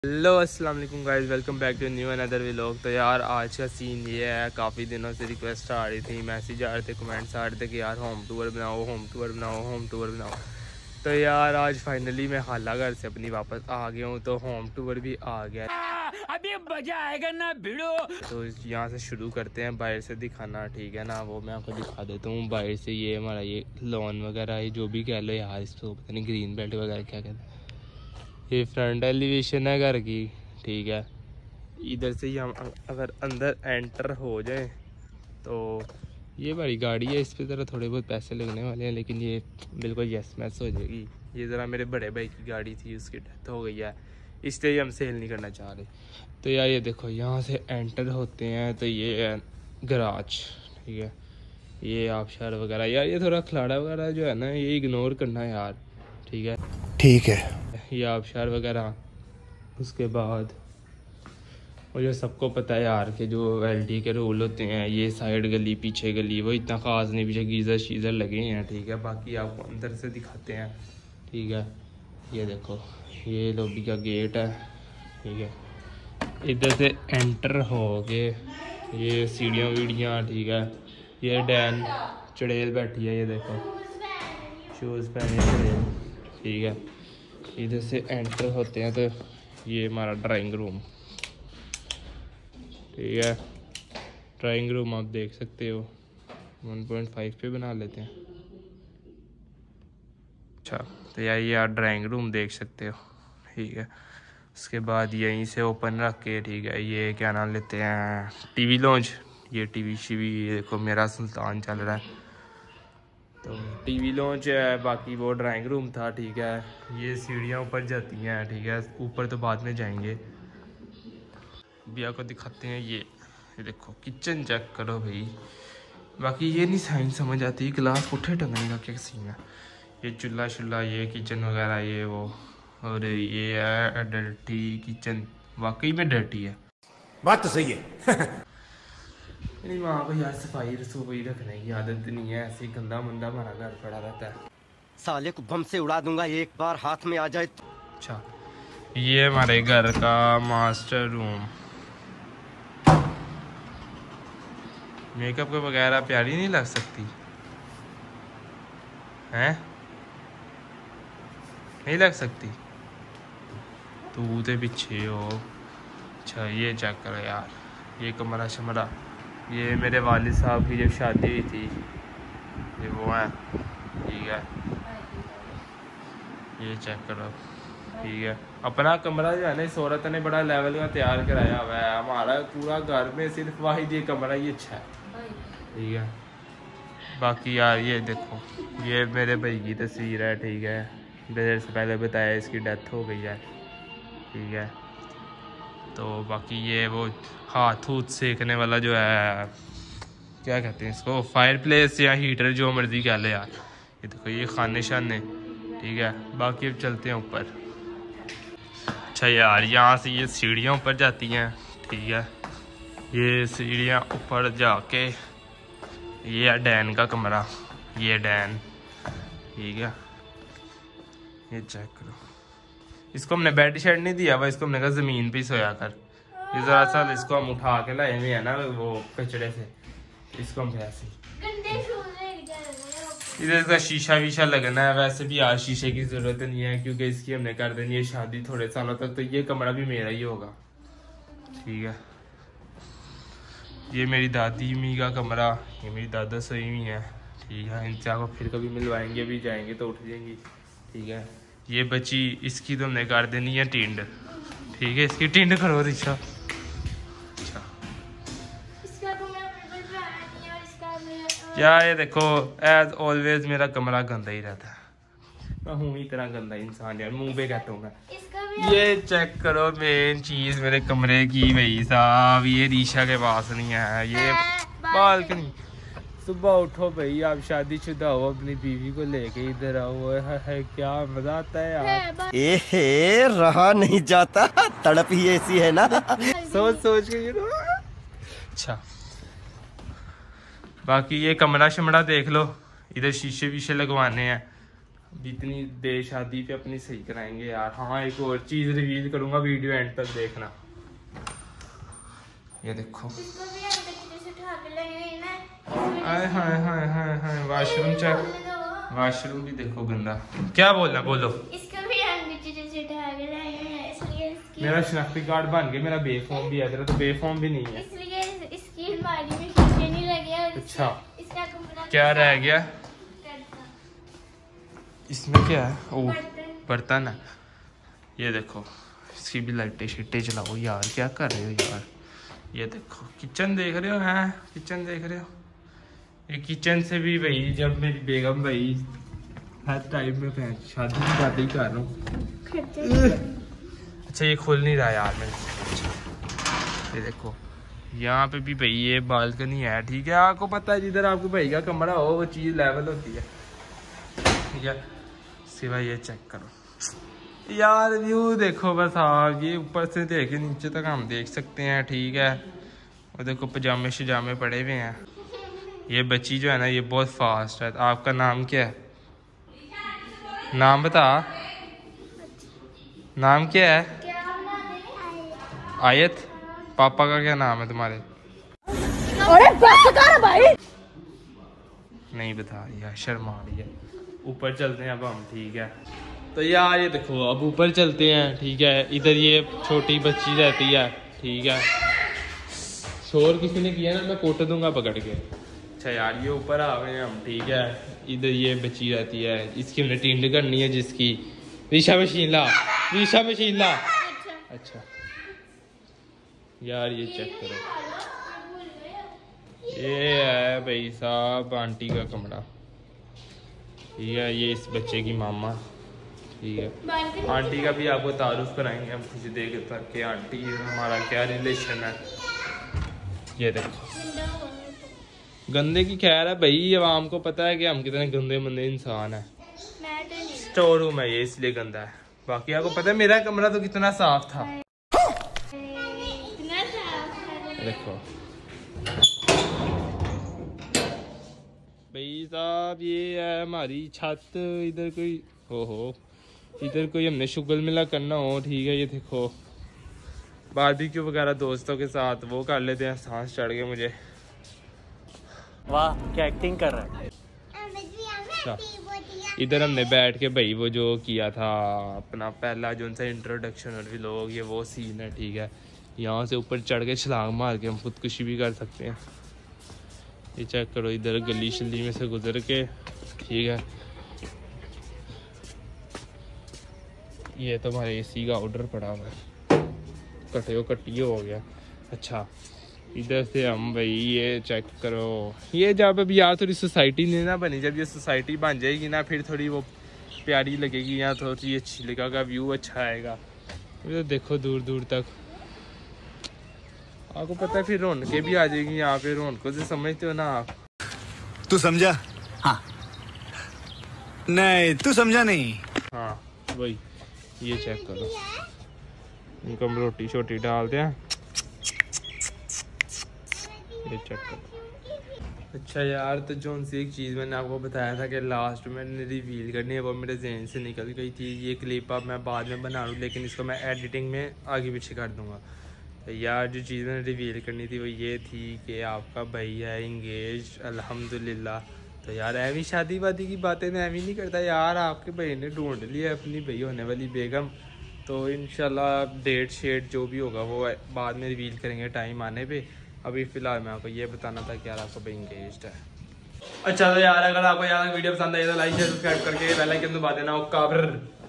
Hello अस्सलाम वालेकुम guys, welcome back to new another vlog. तो यार आज का सीन ये है, काफ़ी दिनों से रिक्वेस्ट आ रही थी, मैसेज आ रहे थे, कमेंट्स आ रहे थे कि यार होम टूर बनाओ, होम टूर बनाओ, होम टूर बनाओ। तो यार आज फाइनली मैं खाला घर से अपनी वापस आ गया हूँ, तो होम टूर भी आ गया। अभी मजा आएगा ना भिड़ो। तो यहाँ से शुरू करते हैं, बाहर से दिखाना, ठीक है ना। वो मैं आपको दिखा देता हूँ बाहर से। ये हमारा ये लॉन वगैरह है, जो भी कह लो यार, इसको पता नहीं ग्रीन बेल्ट वगैरह क्या कहते हैं। ये फ्रंट एलिवेशन है घर की, ठीक है। इधर से ही हम अगर अंदर एंटर हो जाए तो ये बड़ी गाड़ी है, इस पे ज़रा थोड़े बहुत पैसे लगने वाले हैं, लेकिन ये बिल्कुल यस मैस हो जाएगी। ये ज़रा मेरे बड़े भाई की गाड़ी थी, उसकी डेथ हो गई है, इसलिए हम सेल नहीं करना चाह रहे। तो यार ये देखो, यहाँ से एंटर होते हैं तो ये है गराज, ठीक है। ये आबशार वगैरह, यार ये थोड़ा खिलाड़ा वगैरह जो है ना, ये इग्नोर करना यार, ठीक है। ठीक है। ये आबशार वगैरह, उसके बाद और जो सबको पता है यार कि जो एलडी के रूल होते हैं, ये साइड गली पीछे गली, वो इतना ख़ास नहीं, पीछे गीज़र शीज़र लगे हैं, ठीक है। बाकी आपको अंदर से दिखाते हैं, ठीक है। ये देखो, ये लॉबी का गेट है, ठीक है। इधर से एंटर हो के ये सीढ़ियाँ वीढ़ियाँ, ठीक है। ये डैन चुड़ैल बैठी है, ये देखो, शूज़ पहने चुड़ैल, ठीक है। इधर से एंटर होते हैं तो ये हमारा ड्राइंग रूम, ठीक है। ड्राइंग रूम आप देख सकते हो, 1.5 पे बना लेते हैं। अच्छा, तो यार ड्राइंग रूम देख सकते हो, ठीक है। उसके बाद यहीं से ओपन रख के, ठीक है, ये क्या नाम लेते हैं, टीवी लॉन्च। ये टीवी शीवी, ये देखो मेरा सुल्तान चल रहा है, तो टीवी लॉन्च है। बाकी वो ड्राइंग रूम था, ठीक है। ये सीढ़ियाँ ऊपर जाती हैं, ठीक है। ऊपर तो बाद में जाएंगे, भैया को दिखाते हैं। ये देखो किचन चेक करो भाई। बाकी ये नहीं साइंस समझ आती, गिलास पुट्ठे टंगने का क्या सीन है। ये चूल्हा शुल्हा, ये किचन वगैरह, ये वो, और ये है डर्टी किचन, वाकई में डर्टी है। बात तो सही है। नहीं, वहाँ पर यार सफाई रसोई रखने की आदत नहीं है, ऐसे गंदा मंदा हमारा घर पड़ा रहता है। साले को बम से उड़ा दूंगा एक बार हाथ में आ जाए तो। अच्छा, ये हमारे घर का मास्टर रूम। मेकअप के वगैरह प्यारी नहीं लग सकती हैं, नहीं लग सकती, तू तो पीछे हो। अच्छा, ये चेक करो यार, ये कमरा शमरा, ये मेरे वालिद साहब की जब शादी हुई थी, ये वो है, ठीक है। ये चेक करो, ठीक है। अपना कमरा जो है ना, इस औरत ने बड़ा लेवल का तैयार कराया हुआ है। हमारा पूरा घर में सिर्फ वाहिद ये कमरा ही अच्छा है, ठीक है। बाकी यार ये देखो, ये मेरे भाई की तस्वीर है, ठीक है। देर से पहले बताया इसकी डेथ हो गई है, ठीक है। तो बाकी ये वो हाथ हूथ सेकने वाला जो है, क्या कहते हैं इसको, फायर प्लेस या हीटर, जो मर्जी कह ले यार। ये देखो, ये खाने शाने, ठीक है। बाकी अब चलते हैं ऊपर। अच्छा यार, यहाँ से ये सीढ़ियाँ ऊपर जाती हैं, ठीक है। ये सीढ़ियाँ ऊपर जाके, ये है डैन का कमरा, ये डैन, ठीक है। ये चेक करो, इसको हमने बेड शेड नहीं दिया हुआ, इसको हमने कहा ज़मीन पे सोया कर। ये ज़रा सा इसको हम उठा के लाए हुए हैं ना वो कचड़े से, इसको हम ऐसे इधर इसका शीशा वीशा लगना है। वैसे भी आज शीशे की ज़रूरत नहीं है, क्योंकि इसकी हमने कर देनी है शादी थोड़े सालों तक, तो ये कमरा भी मेरा ही होगा, ठीक है। ये मेरी दादी मी का कमरा, ये मेरी दादा सोई हुई है, ठीक है। इनसे आपको फिर कभी मिलवाएंगे भी, जाएंगे तो उठ जाएंगी, ठीक है। ये बची, इसकी तो हमने कर देनी है टिंड, ठीक है। इसकी टिंड करो रिशा। अच्छा यार, ये देखो, एज ऑलवेज मेरा कमरा गंदा ही रहता है, मैं हूँ इतना गंदा इंसान यार, मुंह पे कहता हूँ मैं। ये चेक करो, मेन चीज मेरे कमरे की भाई साहब, ये रीशा के पास नहीं है, ये बालकनी। सुबह उठो भाई, आप शादीशुदा हो, अपनी बीवी को लेके इधर आओ, है क्या मजा आता है यार। ए रहा नहीं जाता, तड़प ही ऐसी है ना। सोच सोच के ये अच्छा। बाकी ये कमरा शमरा देख लो, इधर शीशे वीशे लगवाने हैं, इतनी देर शादी पे अपनी सही कराएंगे यार। हाँ एक और चीज रिवील करूंगा, वीडियो एंड तक देखना। ये देखो हाय हाय हाय हाय हाय, वाशरूम चेक, वाशरूम भी देखो गंदा। क्या बोलना बोलो। इसका भी मेरा शनाख्ती कार्ड बन गया, मेरा बेफॉर्म भी है, तेरा तो बेफॉर्म भी नहीं है। इसलिए इसकी अलमारी में शीशे नहीं लगे और अच्छा इसका कमरा क्या रह गया इसमें? क्या है? ओह बर्तन है। ये देखो इसकी भी लाइटें शिटे चलाओ यार, क्या कर रहे हो यार। ये देखो किचन देख रहे हो, हैं किचन देख रहे हो। ये किचन से भी भाई जब मेरी बेगम भाई हर टाइम में शादी की बात ही कर रहा हूँ। अच्छा ये खुल नहीं रहा यार मैं। ये देखो यहाँ पे भी भाई ये बालकनी है, ठीक है। आपको पता है जिधर आपके भाई का कमरा हो वो चीज़ लेवल होती है, ठीक है। सिवाय ये चेक करो यार, व्यू देखो बस। आप ये ऊपर से देखे नीचे तक हम देख सकते हैं, ठीक है। और देखो पजामे शजामे पड़े हुए हैं। ये बच्ची जो है ना ये बहुत फास्ट है। आपका नाम क्या है? नाम बता, नाम क्या है? आयत। पापा का क्या नाम है तुम्हारे? अरे बस कर भाई। नहीं बता यार, शर्म आ रही है। ऊपर चलते हैं अब हम, ठीक है। तो यार ये देखो अब ऊपर चलते हैं, ठीक है। इधर ये छोटी बच्ची रहती है, ठीक है। शोर किसी ने किया ना मैं कोट दूंगा पकड़ के। अच्छा यार ये ऊपर आ गए हम, ठीक है। इधर ये बच्ची रहती है, इसकी हमने टिंड करनी है जिसकी। रीशा मशीन ला, रीशा मशीन ला। अच्छा यार ये चेक करो, ये है भाई साहब आंटी का कमरा, ठीक है। ये इस बच्चे की मामा, ठीक है। आंटी का भी आपको तारुफ कराएंगे हम किसी देख तक कि आंटी हमारा क्या रिलेशन है। ये देखो गंदे की खैर है भाई, आवाम को पता है कि हम कितने गंदे मंदे इंसान है। स्टोर रूम है ये इसलिए गंदा है, बाकी आपको पता है मेरा कमरा तो कितना साफ था। देखो भाई साहब ये है हमारी छत। इधर कोई हो इधर कोई हमने शुगल मिला करना हो, ठीक है। ये देखो बारबेक्यू वगैरह दोस्तों के साथ वो कर लेते हैं। सांस चढ़ गए मुझे। वाह क्या एक्टिंग कर रहा है। अच्छा इधर हमने बैठ के भाई वो जो किया था अपना पहला जो उनसे इंट्रोडक्शन और व्लॉग, ये वो सीन है, ठीक है। यहाँ से ऊपर चढ़ के छलांग मार के हम खुदकुशी भी कर सकते हैं। ये चेक करो इधर गली शली में से गुजर के, ठीक है। ये तो हमारे एसी का ऑर्डर पड़ा हुआ है, कटियो हो गया। अच्छा इधर से हम भाई ये चेक करो, ये जब अभी यार थोड़ी सोसाइटी नहीं ना बनी, जब ये सोसाइटी बन जाएगी ना फिर थोड़ी वो प्यारी लगेगी, यहाँ थोड़ी अच्छी लगेगा, व्यू अच्छा आएगा। तो देखो दूर दूर तक आपको पता है फिर रौनकें भी आ जाएगी यहाँ पे। रौनकों से समझते हो ना आप? तू समझा? हाँ नहीं तू समझा नहीं। हाँ वही। ये चेक करो इनको हम रोटी शोटी डालते हैं। ये चेक करो। अच्छा यार तो जो सी एक चीज़ मैंने आपको बताया था कि लास्ट में मैंने रिवील करनी है, वो मेरे जहन से निकल गई थी। ये क्लिप अब मैं बाद में बना लूँ, लेकिन इसको मैं एडिटिंग में आगे पीछे कर दूँगा। तो यार जो चीज़ मैंने रिवील करनी थी वो ये थी कि आपका भाई है इंगेज अल्हम्दुलिल्लाह। तो यार ऐवी शादी वादी की बातें मैं ऐवी नहीं करता यार। आपके भाई ने ढूंढ लिया अपनी भाई होने वाली बेगम। तो इंशाल्लाह डेट शेट जो भी होगा वो बाद में रिवील करेंगे टाइम आने पे। अभी फ़िलहाल मैं आपको ये बताना था कि यार आपका भाई इंगेज्ड है। अच्छा तो यार अगर आपको यार वीडियो पसंद आई तो लाइक शेयर सब्सक्राइब करके बेल आइकन दबा देना। ओके।